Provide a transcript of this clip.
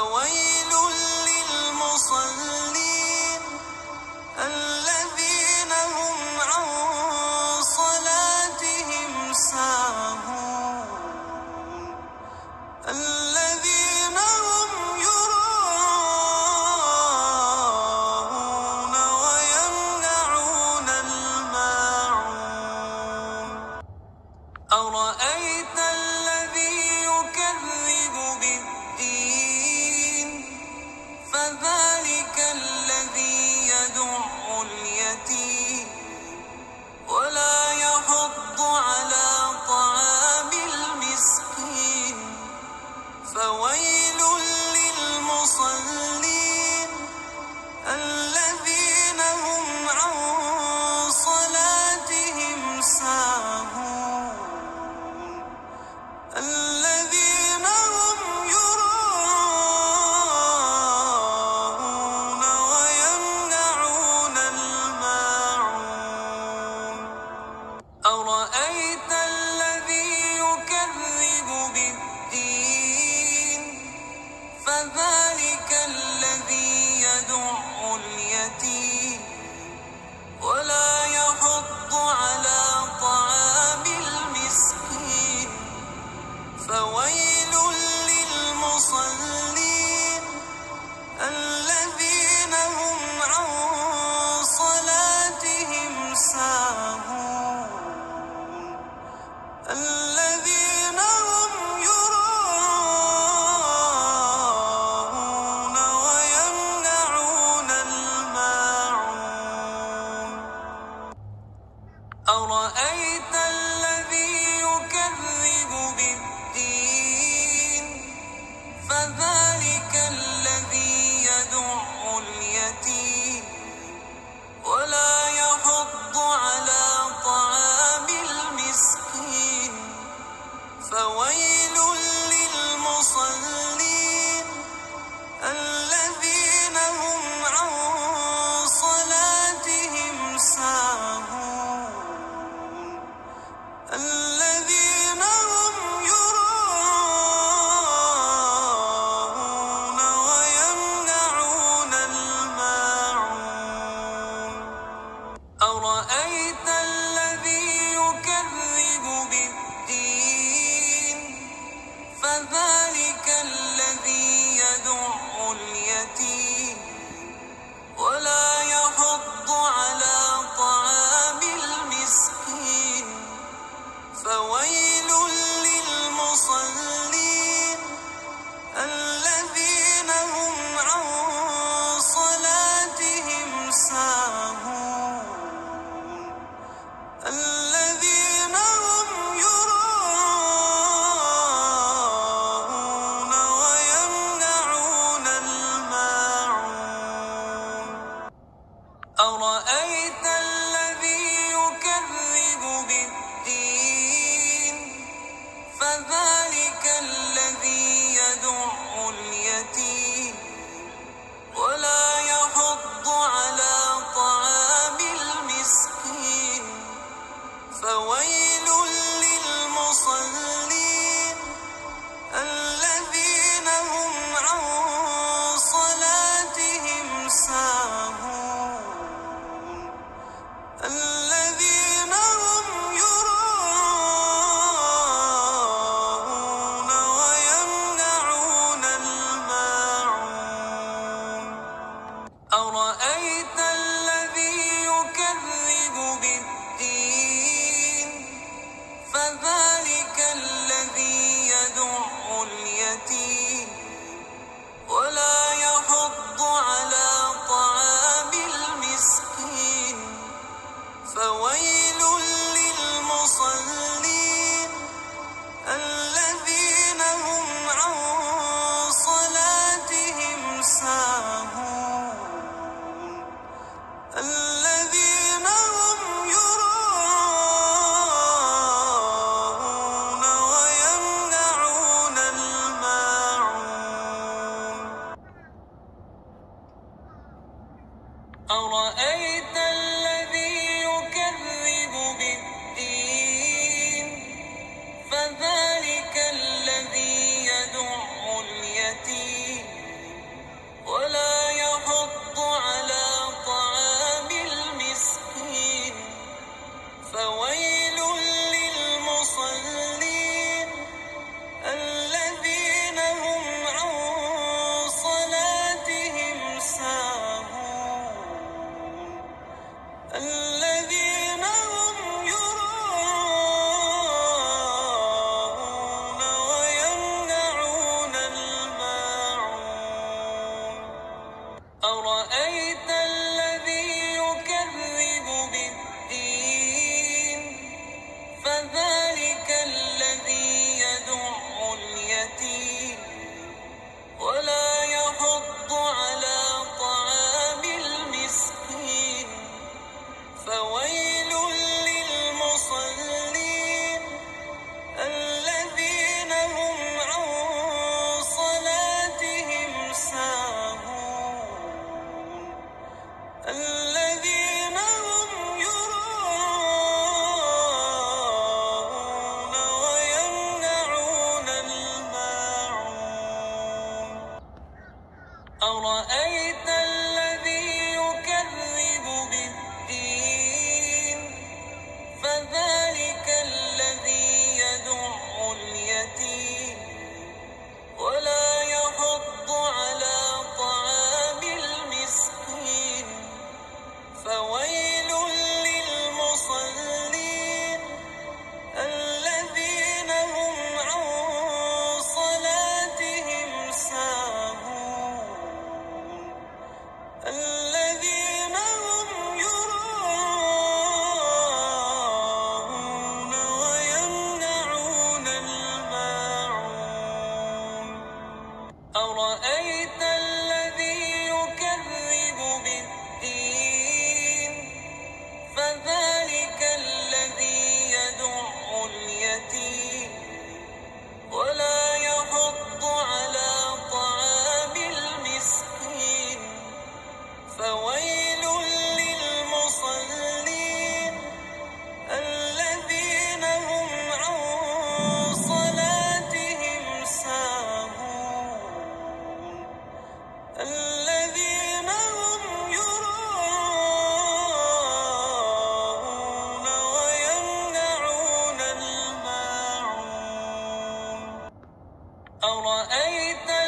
فويل للمصلين الذين هم عن صلاتهم ساهون الذين هم يراءون ويمنعون الماعون أرأيت الذي يكذب بالدين فذلك الذي يدع اليتيم ولا يحض على طعام المسكين فويل للمصلين الذين هم عن صلاتهم ساهون الذين هم يراءون ويمنعون الماعون أرأيت الذي يكذب بالدين فذلك الذي يدع اليتيم ولا يحض على طعام المسكين فويل للمصلين الذين هم عن صلاتهم ساهون الذين هم يراءون ويمنعون الماعون أرأيت الذي يكذب بالدين فذلك الذي يدع اليتيم ولا يحض على طعام المسكين فويل للمصلين الذين هم عن صلاتهم ساهون الذين هم يراءون ويمنعون الماعون أرأيت الذي يكذب بالدين فذلك الذي يدع اليتيم ولا يحض على طعام المسكين فويل للمصلين الذين هم عن صلاتهم ساهون الذين هم يراءون ويمنعون الماعون أرأيت الذي يكذب بالدين فذلك الذي يدع اليتيم ولا يحض على طعام المسكين فويل للمصلين الذين هم عن صلاتهم ساهون الذين هم يراءون ويمنعون الماعون أرأيت الذي يكذب بالدين فذلك الذي يدع اليتيم ولا يحض على طعام المسكين فويل للمصلين الذين هم عن صلاتهم ساهون الذين هم يراءون ويمنعون الماعون أرأيت الذي يكذب بالدين فذلك الذي يدع اليتيم أرأيت الذي يكذب بالدين فذلك الذي يدع اليتيم ولا يحض على طعام المسكين فويل للمصلين الذين هم عن صلاتهم ساهون الذين هم يراءون ويمنعون الماعون أرأيت الذي يكذب بالدين فذلك الذي يدع اليتيم ولا يحض على طعام المسكين فويل للمصلين الذين هم عن صلاتهم ساهون الذين هم يراءون ويمنعون الماعون أرأيت